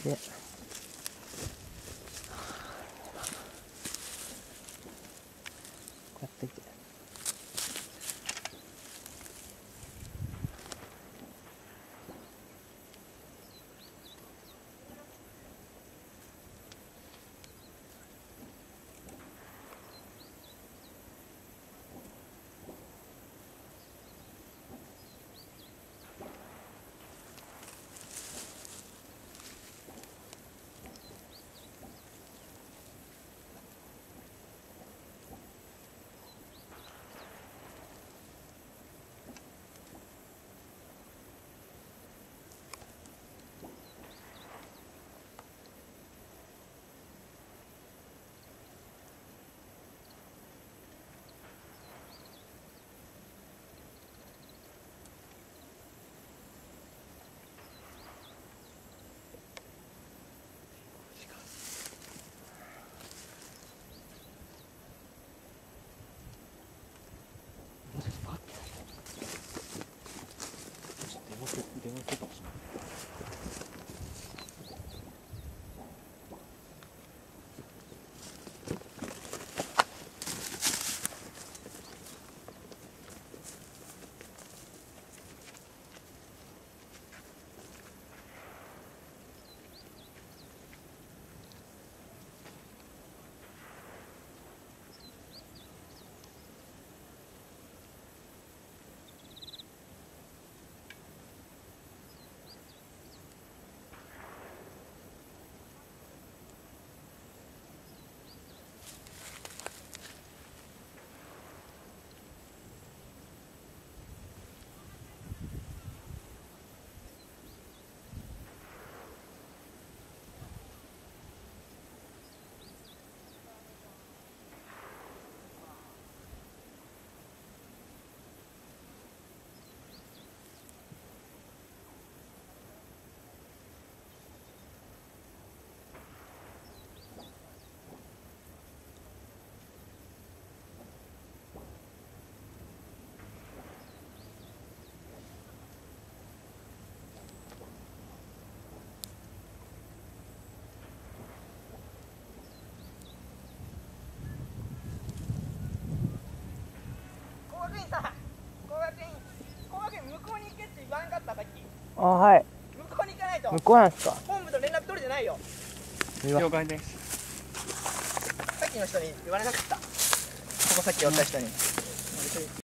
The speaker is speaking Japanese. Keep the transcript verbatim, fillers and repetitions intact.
でこうやっていて。電話してたかもしれない。あ、はい。 向こうに行かないと。 向こうなんですか。 本部と連絡取れてないよ。 了解です。 さっきの人に言われなかった。ここさっきおった人に。